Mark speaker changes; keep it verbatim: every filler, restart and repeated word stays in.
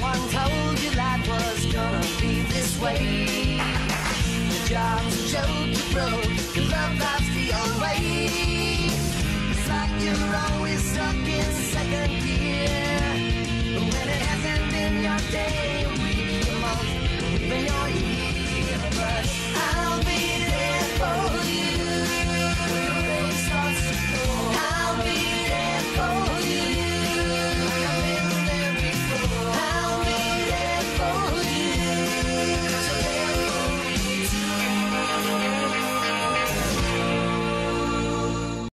Speaker 1: one told you life was gonna be this way. Your job's a joke, you broke, your love life's the old way. It's like you're always stuck in second gear, but when it hasn't been your day,